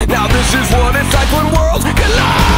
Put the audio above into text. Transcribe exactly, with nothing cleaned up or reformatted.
Now this is what it's like when worlds collide.